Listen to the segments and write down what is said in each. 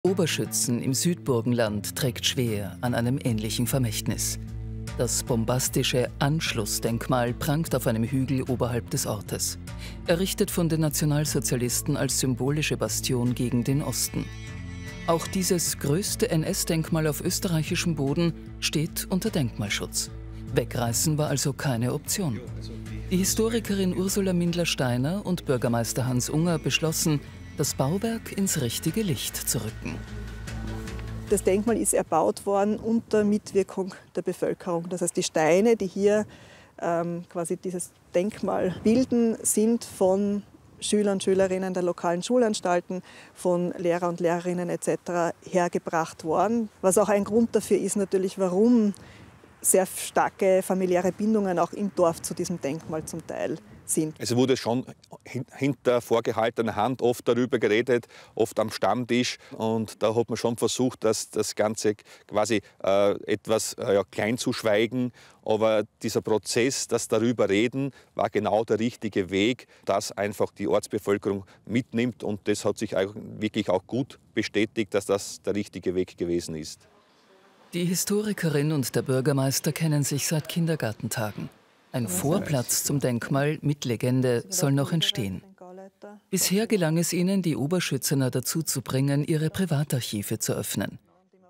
Oberschützen im Südburgenland trägt schwer an einem ähnlichen Vermächtnis. Das bombastische Anschlussdenkmal prangt auf einem Hügel oberhalb des Ortes. Errichtet von den Nationalsozialisten als symbolische Bastion gegen den Osten. Auch dieses größte NS-Denkmal auf österreichischem Boden steht unter Denkmalschutz. Wegreißen war also keine Option. Die Historikerin Ursula Mindler-Steiner und Bürgermeister Hans Unger beschlossen, das Bauwerk ins richtige Licht zu rücken. Das Denkmal ist erbaut worden unter Mitwirkung der Bevölkerung. Das heißt, die Steine, die hier quasi dieses Denkmal bilden, sind von Schülern und Schülerinnen der lokalen Schulanstalten, von Lehrer und Lehrerinnen etc. hergebracht worden. Was auch ein Grund dafür ist natürlich, warum sehr starke familiäre Bindungen auch im Dorf zu diesem Denkmal zum Teil sind. Es wurde schon hinter vorgehaltener Hand oft darüber geredet, oft am Stammtisch. Und da hat man schon versucht, das Ganze quasi etwas klein zu schweigen. Aber dieser Prozess, das darüber reden, war genau der richtige Weg, dass einfach die Ortsbevölkerung mitnimmt. Und das hat sich wirklich auch gut bestätigt, dass das der richtige Weg gewesen ist. Die Historikerin und der Bürgermeister kennen sich seit Kindergartentagen. Ein Vorplatz zum Denkmal mit Legende soll noch entstehen. Bisher gelang es ihnen, die Oberschützener dazu zu bringen, ihre Privatarchive zu öffnen.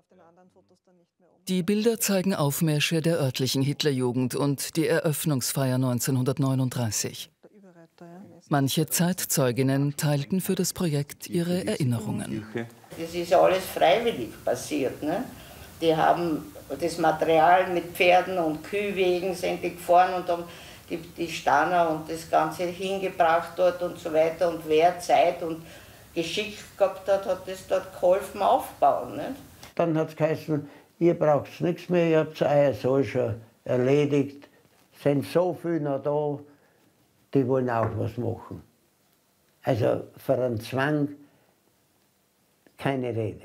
Die Bilder zeigen Aufmärsche der örtlichen Hitlerjugend und die Eröffnungsfeier 1939. Manche Zeitzeuginnen teilten für das Projekt ihre Erinnerungen. Das ist ja alles freiwillig passiert, ne? Die haben das Material mit Pferden und Kühwegen sind die gefahren und haben die Stanner und das Ganze hingebracht dort und so weiter. Und wer Zeit und Geschick gehabt hat, hat das dort geholfen aufbauen. Nicht? Dann hat es geheißen, ihr braucht nichts mehr, ihr habt euer Soll schon erledigt. Es sind so viele noch da, die wollen auch was machen. Also für einen Zwang keine Rede.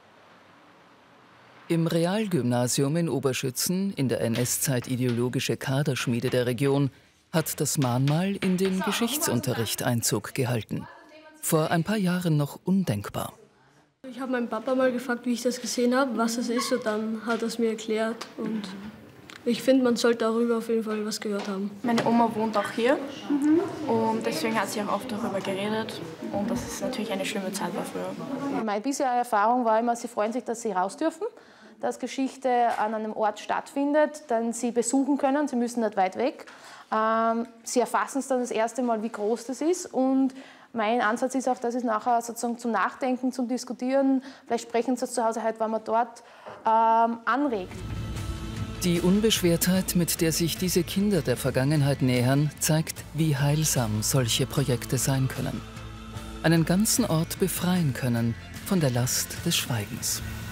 Im Realgymnasium in Oberschützen, in der NS-Zeit ideologische Kaderschmiede der Region, hat das Mahnmal in den Geschichtsunterricht Einzug gehalten. Vor ein paar Jahren noch undenkbar. Ich habe meinen Papa mal gefragt, wie ich das gesehen habe, was es ist, und dann hat er es mir erklärt. Und ich finde, man sollte darüber auf jeden Fall was gehört haben. Meine Oma wohnt auch hier und deswegen hat sie auch oft darüber geredet. Und das ist natürlich eine schlimme Zeit war früher. Meine bisherige Erfahrung war immer, sie freuen sich, dass sie raus dürfen, dass Geschichte an einem Ort stattfindet, den sie besuchen können. Sie müssen nicht weit weg. Sie erfassen es dann das erste Mal, wie groß das ist. Und mein Ansatz ist auch, dass es nachher sozusagen zum Nachdenken, zum Diskutieren, vielleicht sprechen Sie es zu Hause, heute waren wir dort, anregt. Die Unbeschwertheit, mit der sich diese Kinder der Vergangenheit nähern, zeigt, wie heilsam solche Projekte sein können. Einen ganzen Ort befreien können von der Last des Schweigens.